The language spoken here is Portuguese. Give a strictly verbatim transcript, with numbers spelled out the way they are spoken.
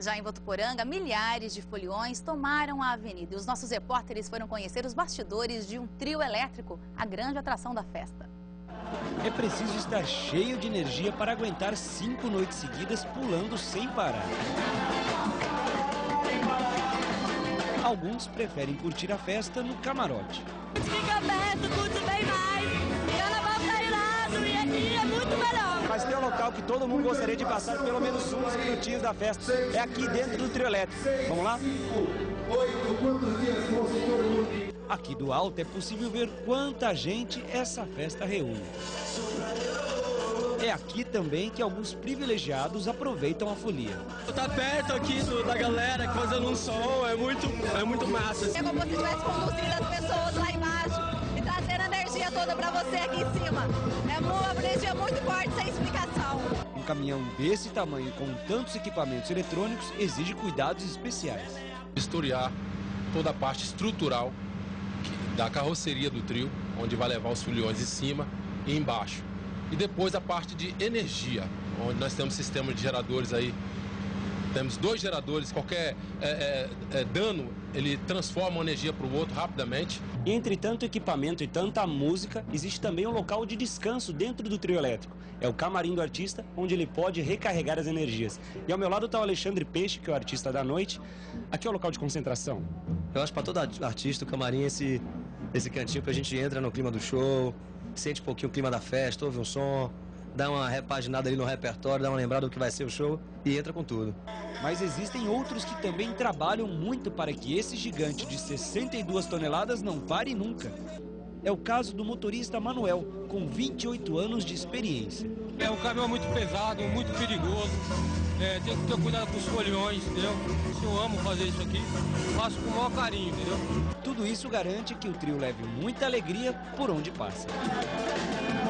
Já em Votuporanga, milhares de foliões tomaram a avenida e os nossos repórteres foram conhecer os bastidores de um trio elétrico, a grande atração da festa. É preciso estar cheio de energia para aguentar cinco noites seguidas pulando sem parar. Alguns preferem curtir a festa no camarote. Fica aberto, curte bem mais. Carnaval tá irado e aqui é muito melhor. Mas tem um local que todo mundo gostaria de passar pelo menos uns minutinhos da festa. É aqui dentro do trio elétrico. Vamos lá? Aqui do alto é possível ver quanta gente essa festa reúne. É aqui também que alguns privilegiados aproveitam a folia. Tá perto aqui do, da galera fazendo um som, é muito, é muito massa. É como se estivesse conduzindo as pessoas lá embaixo e trazendo a energia toda pra você aqui em cima. É uma energia muito forte, sem explicação. Um caminhão desse tamanho com tantos equipamentos eletrônicos exige cuidados especiais. Historiar toda a parte estrutural da carroceria do trio, onde vai levar os foliões em cima e embaixo. E depois a parte de energia, onde nós temos sistemas de geradores aí. Temos dois geradores, qualquer é, é, é, dano, ele transforma a energia para o outro rapidamente. Entre tanto equipamento e tanta música, existe também um local de descanso dentro do trio elétrico. É o camarim do artista, onde ele pode recarregar as energias. E ao meu lado está o Alexandre Peixe, que é o artista da noite. Aqui é o local de concentração. Eu acho para todo artista o camarim é esse, esse cantinho que a gente entra no clima do show, sente um pouquinho o clima da festa, ouve um som, dá uma repaginada ali no repertório, dá uma lembrada do que vai ser o show e entra com tudo. Mas existem outros que também trabalham muito para que esse gigante de sessenta e duas toneladas não pare nunca. É o caso do motorista Manuel, com vinte e oito anos de experiência. É um caminhão muito pesado, muito perigoso, é, tem que ter cuidado com os foliões, entendeu? Eu amo fazer isso aqui, faço com o maior carinho, entendeu? Tudo isso garante que o trio leve muita alegria por onde passa.